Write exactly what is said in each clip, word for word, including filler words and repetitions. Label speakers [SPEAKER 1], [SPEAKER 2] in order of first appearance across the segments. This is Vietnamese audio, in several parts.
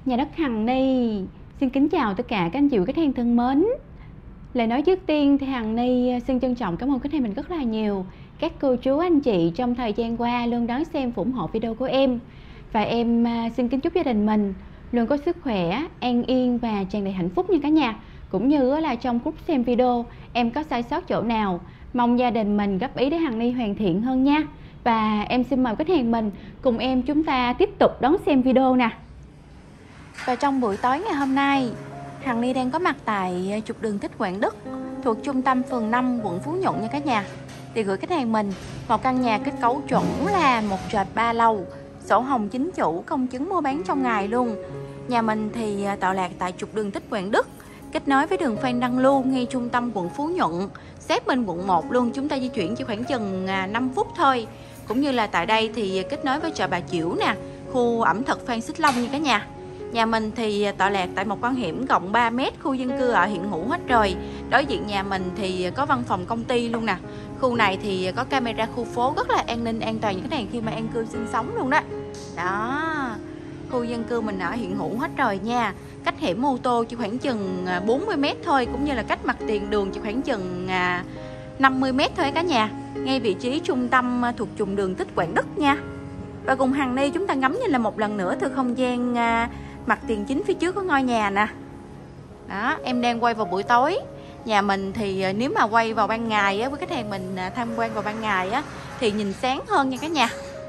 [SPEAKER 1] Nhà đất Hằng Ni xin kính chào tất cả các anh chị khách hàng thân mến. Lời nói trước tiên thì Hằng Ni xin trân trọng cảm ơn khách hàng mình rất là nhiều. Các cô chú anh chị trong thời gian qua luôn đón xem và ủng hộ video của em. Và em xin kính chúc gia đình mình luôn có sức khỏe, an yên và tràn đầy hạnh phúc nha cả nhà. Cũng như là trong lúc xem video em có sai sót chỗ nào, mong gia đình mình góp ý để Hằng Ni hoàn thiện hơn nha. Và em xin mời khách hàng mình cùng em chúng ta tiếp tục đón xem video nè. Và trong buổi tối ngày hôm nay, Hằng Ni đang có mặt tại trục đường Thích Quảng Đức thuộc trung tâm phường năm, quận Phú Nhuận nha cả nhà. Để gửi khách hàng mình một căn nhà kết cấu chuẩn là một trệt ba lầu, sổ hồng chính chủ, công chứng mua bán trong ngày luôn. Nhà mình thì tọa lạc tại trục đường Thích Quảng Đức, kết nối với đường Phan Đăng Lưu ngay trung tâm quận Phú Nhuận, sát bên quận một luôn. Chúng ta di chuyển chỉ khoảng chừng năm phút thôi. Cũng như là tại đây thì kết nối với chợ Bà Chiểu nè, khu ẩm thực Phan Xích Long nha cả nhà. Nhà mình thì tọa lạc tại một con hẻm rộng ba mét, khu dân cư ở hiện hữu hết rồi. Đối diện nhà mình thì có văn phòng công ty luôn nè. Khu này thì có camera khu phố rất là an ninh an toàn những cái này khi mà an cư sinh sống luôn đó. Đó, khu dân cư mình ở hiện hữu hết rồi nha. Cách hẻm ô tô chỉ khoảng chừng bốn mươi mét thôi, cũng như là cách mặt tiền đường chỉ khoảng chừng năm mươi mét thôi cả nhà. Ngay vị trí trung tâm thuộc trục đường Thích Quảng Đức nha. Và cùng Hằng Ni chúng ta ngắm nhìn là một lần nữa through không gian mặt tiền chính phía trước có ngôi nhà nè. Đó, em đang quay vào buổi tối. Nhà mình thì nếu mà quay vào ban ngày á, với khách hàng mình tham quan vào ban ngày á, thì nhìn sáng hơn nha cả nhà.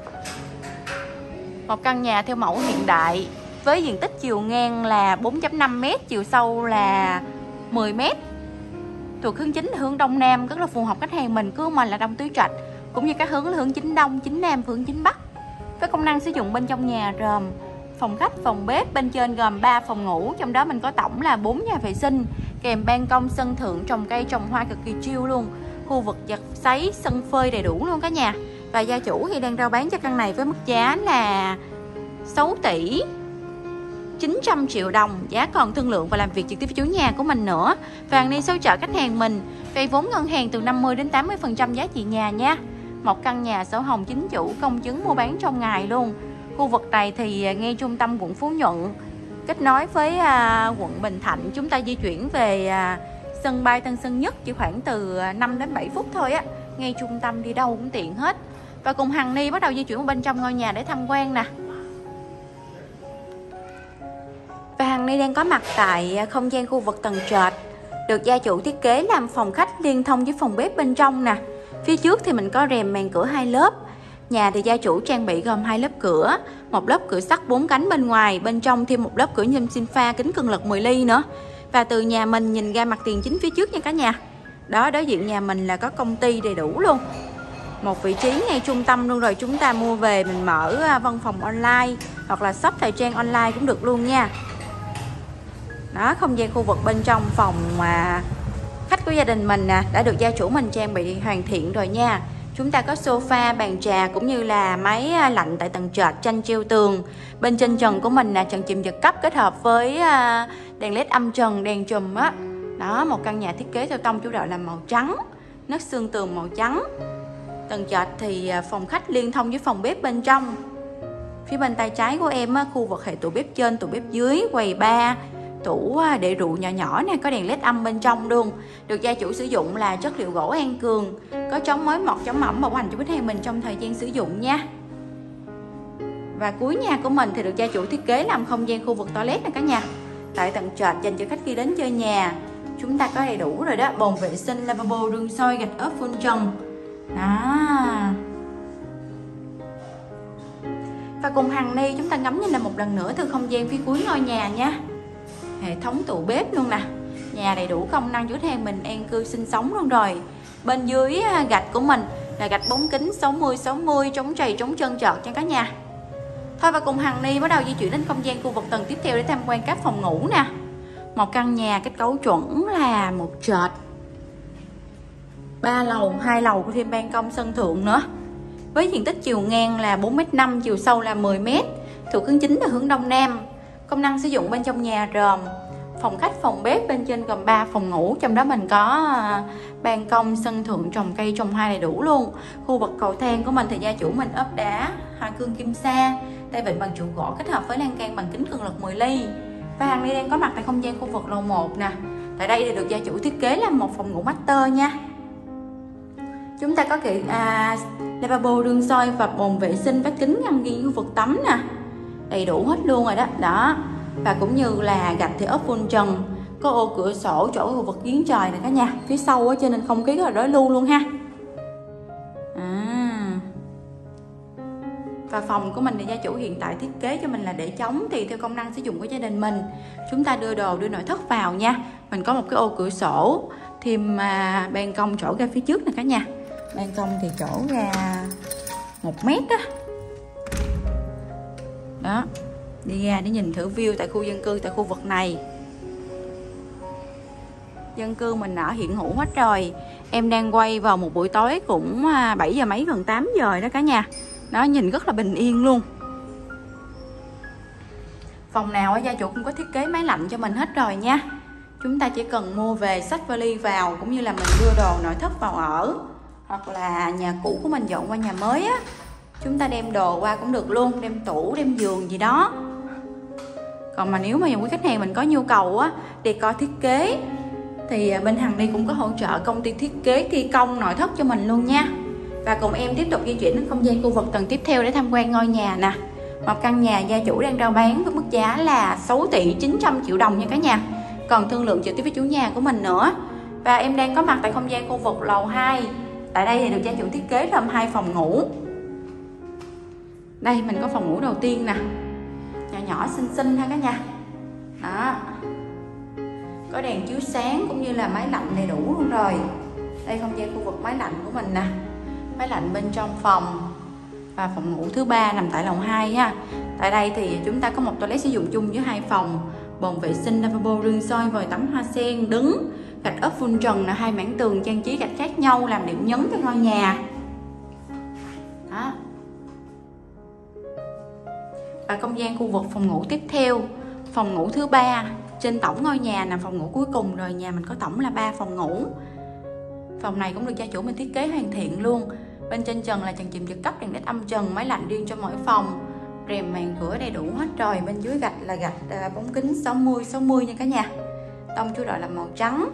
[SPEAKER 1] Một căn nhà theo mẫu hiện đại với diện tích chiều ngang là bốn phẩy năm mét, chiều sâu là mười mét. Thuộc hướng chính là hướng đông nam, rất là phù hợp khách hàng mình, cứ mình là Đông Tứ Trạch, cũng như các hướng là hướng chính đông, chính nam, hướng chính bắc. Với công năng sử dụng bên trong nhà gồm phòng khách, phòng bếp, bên trên gồm ba phòng ngủ, trong đó mình có tổng là bốn nhà vệ sinh, kèm ban công, sân thượng trồng cây trồng hoa cực kỳ chill luôn, khu vực giặt sấy, sân phơi đầy đủ luôn cả nhà. Và gia chủ thì đang rao bán cho căn này với mức giá là sáu tỷ chín trăm triệu đồng, giá còn thương lượng và làm việc trực tiếp với chủ nhà của mình nữa. Và Hằng Ni hỗ trợ khách hàng mình vay vốn ngân hàng từ năm mươi đến tám mươi phần trăm giá trị nhà nha. Một căn nhà sổ hồng chính chủ, công chứng mua bán trong ngày luôn. Khu vực này thì ngay trung tâm quận Phú Nhuận, kết nối với à, quận Bình Thạnh. Chúng ta di chuyển về à, sân bay Tân Sơn Nhất chỉ khoảng từ năm đến bảy phút thôi á. Ngay trung tâm đi đâu cũng tiện hết. Và cùng Hằng Ni bắt đầu di chuyển vào bên trong ngôi nhà để tham quan nè. Và Hằng Ni đang có mặt tại không gian khu vực tầng trệt, được gia chủ thiết kế làm phòng khách liên thông với phòng bếp bên trong nè. Phía trước thì mình có rèm màn cửa hai lớp. Nhà thì gia chủ trang bị gồm hai lớp cửa, một lớp cửa sắt bốn cánh bên ngoài, bên trong thêm một lớp cửa nhôm sinh pha kính cường lực mười ly nữa. Và từ nhà mình nhìn ra mặt tiền chính phía trước nha cả nhà. Đó, đối diện nhà mình là có công ty đầy đủ luôn. Một vị trí ngay trung tâm luôn rồi, chúng ta mua về mình mở văn phòng online hoặc là shop thời trang online cũng được luôn nha. Đó, không gian khu vực bên trong phòng mà khách của gia đình mình nè, đã được gia chủ mình trang bị hoàn thiện rồi nha. Chúng ta có sofa, bàn trà cũng như là máy lạnh tại tầng trệt, tranh treo tường. Bên trên trần của mình là trần chìm giật cấp kết hợp với đèn led âm trần, đèn chùm á. Đó, một căn nhà thiết kế theo tông chủ đạo là màu trắng, nét xương tường màu trắng. Tầng trệt thì phòng khách liên thông với phòng bếp bên trong. Phía bên tay trái của em á, khu vực hệ tủ bếp trên, tủ bếp dưới, quầy bar, tủ để rượu nhỏ nhỏ nè, có đèn led âm bên trong luôn. Được gia chủ sử dụng là chất liệu gỗ An Cường, có chống mối mọt, chống ẩm, bảo hành cho khách hàng mình trong thời gian sử dụng nha. Và cuối nhà của mình thì được gia chủ thiết kế làm không gian khu vực toilet nè cả nhà. Tại tầng trệt dành cho khách khi đến chơi nhà, chúng ta có đầy đủ rồi đó, bồn vệ sinh, lavabo, rương soi, gạch ốp phun trần. Đó. Và cùng Hằng Ni chúng ta ngắm nhìn là một lần nữa từ không gian phía cuối ngôi nhà nha. Hệ thống tủ bếp luôn nè. Nhà đầy đủ công năng chủ hàng mình an cư sinh sống luôn rồi. Bên dưới gạch của mình là gạch bóng kính sáu mươi sáu mươi, chống trầy chống trơn trợt cho cả nhà. Thôi và cùng Hằng Ni bắt đầu di chuyển đến không gian khu vực tầng tiếp theo để tham quan các phòng ngủ nè. Một căn nhà kết cấu chuẩn là một trệt ba lầu, hai lầu có thêm ban công sân thượng nữa. Với diện tích chiều ngang là bốn phẩy năm mét, chiều sâu là mười mét, thuộc hướng chính là hướng đông nam. Công năng sử dụng bên trong nhà gồm phòng khách, phòng bếp, bên trên gồm ba phòng ngủ, trong đó mình có ban công, sân thượng trồng cây trồng hoa đầy đủ luôn. Khu vực cầu thang của mình thì gia chủ mình ốp đá
[SPEAKER 2] hoa cương kim sa, tay vịn bằng trụ gỗ kết hợp với lan can bằng kính cường lực mười ly. Và Hằng Ni đang có mặt tại không gian khu vực lầu một nè. Tại đây thì được gia chủ thiết kế là một phòng ngủ master nha. Chúng ta có kệ à, lavabo đương soi và bồn vệ sinh, vách kính ngăn ghi khu vực tắm nè, đầy đủ hết luôn rồi đó. Đó. Và cũng như là gạch thì ốp full trần, có ô cửa sổ chỗ khu vực giếng trời này cả nhà, phía sau á, cho nên không khí rất là đối lưu luôn ha. À. Và phòng của mình thì gia chủ hiện tại thiết kế cho mình là để trống, tùy theo công năng sử dụng của gia đình mình. Chúng ta đưa đồ, đưa nội thất vào nha. Mình có một cái ô cửa sổ, thêm à, ban công chỗ ra phía trước nè cả nhà. Ban công thì chỗ ra một mét đó. Đó, đi ra để nhìn thử view tại khu dân cư, tại khu vực này. Dân cư mình đã hiện hữu hết rồi. Em đang quay vào một buổi tối cũng bảy giờ mấy, gần tám giờ đó cả nhà. Đó, nhìn rất là bình yên luôn. Phòng nào gia chủ cũng có thiết kế máy lạnh cho mình hết rồi nha. Chúng ta chỉ cần mua về xách vali vào, cũng như là mình đưa đồ nội thất vào ở, hoặc là nhà cũ của mình dọn qua nhà mới á, chúng ta đem đồ qua cũng được luôn, đem tủ, đem giường gì đó. Còn mà nếu mà quý khách hàng mình có nhu cầu á, decor thiết kế thì bên Hằng Ni cũng có hỗ trợ công ty thiết kế thi công nội thất cho mình luôn nha. Và cùng em tiếp tục di chuyển đến không gian khu vực tầng tiếp theo để tham quan ngôi nhà nè. Một căn nhà gia chủ đang rao bán với mức giá là sáu tỷ chín trăm triệu đồng nha cả nhà. Còn thương lượng trực tiếp với chủ nhà của mình nữa. Và em đang có mặt tại không gian khu vực lầu hai. Tại đây thì được gia chủ thiết kế gồm hai phòng ngủ. Đây mình có phòng ngủ đầu tiên nè, nhỏ nhỏ xinh xinh ha cả nhà. Đó, có đèn chiếu sáng cũng như là máy lạnh đầy đủ luôn rồi. Đây không gian khu vực máy lạnh của mình nè, máy lạnh bên trong phòng. Và phòng ngủ thứ ba nằm tại lầu hai ha. Tại đây thì chúng ta có một toilet sử dụng chung với hai phòng, bồn vệ sinh, lavabo, rương soi, vòi tắm hoa sen đứng, gạch ốp full trần là hai mảng tường trang trí gạch khác nhau làm điểm nhấn cho ngôi nhà. Đó. Và không gian khu vực phòng ngủ tiếp theo, phòng ngủ thứ ba trên tổng ngôi nhà là phòng ngủ cuối cùng rồi. Nhà mình có tổng là ba phòng ngủ. Phòng này cũng được gia chủ mình thiết kế hoàn thiện luôn. Bên trên trần là trần chìm giật cấp, đèn led âm trần, máy lạnh riêng cho mỗi phòng, rèm màn cửa đầy đủ hết rồi. Bên dưới gạch là gạch à, bóng kính sáu mươi sáu mươi nha cả nhà. Tông chủ đội là màu trắng.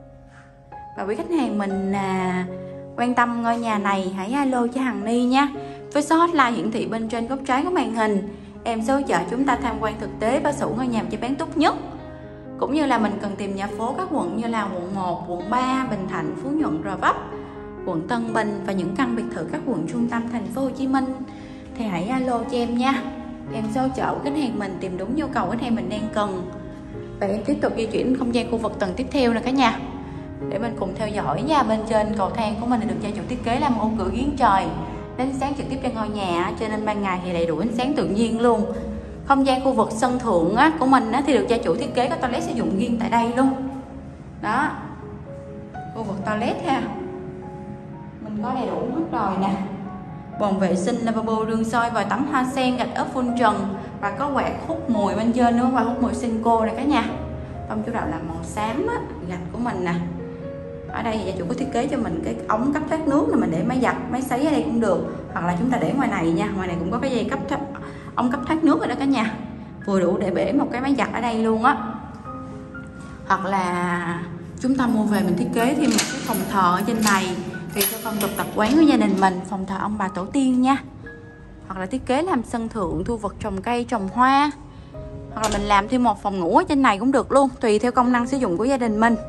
[SPEAKER 2] Và quý khách hàng mình à, quan tâm ngôi nhà này hãy alo cho Hằng Ni nha. Với số hotline hiển thị bên trên góc trái của màn hình. Em sẽ hỗ trợ chúng ta tham quan thực tế và sổ ngôi nhà cho bán tốt nhất. Cũng như là mình cần tìm nhà phố các quận như là quận một, quận ba, Bình Thạnh, Phú Nhuận, Gò Vấp, quận Tân Bình và những căn biệt thự các quận trung tâm thành phố Hồ Chí Minh thì hãy alo cho em nha. Em sẽ hỗ trợ khách hàng mình tìm đúng nhu cầu khách hàng mình đang cần. Và em tiếp tục di chuyển không gian khu vực tầng tiếp theo nè cả nhà, để mình cùng theo dõi nha. Bên trên cầu thang của mình được gia chủ thiết kế là một ô cửa giếng trời, ánh sáng trực tiếp cho ngôi nhà, cho nên ban ngày thì đầy đủ ánh sáng tự nhiên luôn. Không gian khu vực sân thượng á, của mình á, thì được gia chủ thiết kế có toilet sử dụng riêng tại đây luôn. Đó, khu vực toilet ha, mình có đầy đủ hết rồi nè. Bồn vệ sinh, lavabo, rương soi, vòi tắm hoa sen, gạch ốp full trần và có quạt hút mùi bên trên nữa, quạt hút mùi Senko này cả nhà. Tông chủ đạo là màu xám á, gạch của mình nè. Ở đây thì gia chủ có thiết kế cho mình cái ống cấp thoát nước là mình để máy giặt, máy sấy ở đây cũng được, hoặc là chúng ta để ngoài này nha. Ngoài này cũng có cái dây cấp thoát, ống cấp thoát nước rồi đó cả nhà, vừa đủ để bể một cái máy giặt ở đây luôn á. Hoặc là chúng ta mua về mình thiết kế thêm một cái phòng thờ ở trên này, tùy theo phong tục tập quán của gia đình mình, phòng thờ ông bà tổ tiên nha. Hoặc là thiết kế làm sân thượng, thu vật trồng cây, trồng hoa, hoặc là mình làm thêm một phòng ngủ ở trên này cũng được luôn, tùy theo công năng sử dụng của gia đình mình.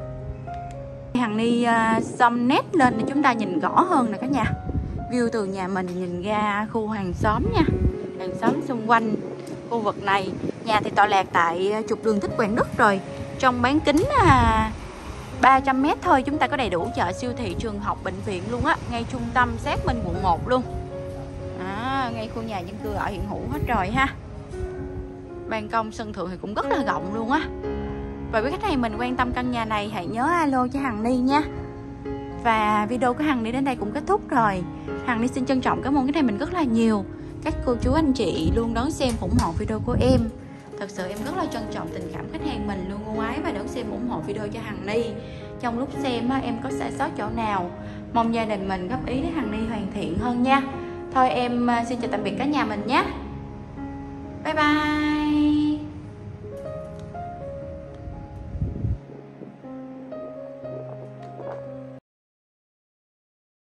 [SPEAKER 2] Hằng Ni uh, zoom nét lên để chúng ta nhìn rõ hơn nè cả nhà. View từ nhà mình nhìn ra khu hàng xóm nha, hàng xóm xung quanh khu vực này. Nhà thì tọa lạc tại trục đường Thích Quảng Đức rồi, trong bán kính à, ba trăm mét thôi chúng ta có đầy đủ chợ, siêu thị, trường học, bệnh viện luôn á, ngay trung tâm sát bên quận một luôn. À, ngay khu nhà dân cư ở hiện hữu hết rồi ha. Ban công sân thượng thì cũng rất là rộng luôn á. Và quý khách hàng mình quan tâm căn nhà này hãy nhớ alo cho Hằng Ni nha. Và video của Hằng Ni đến đây cũng kết thúc rồi. Hằng Ni xin trân trọng cảm ơn khách hàng mình rất là nhiều. Các cô chú anh chị luôn đón xem ủng hộ video của em. Thật sự em rất là trân trọng tình cảm khách hàng mình luôn ưu ái và đón xem ủng hộ video cho Hằng Ni. Trong lúc xem em có sai sót chỗ nào, mong gia đình mình góp ý để Hằng Ni hoàn thiện hơn nha. Thôi em xin chào tạm biệt cả nhà mình nhé. Bye bye.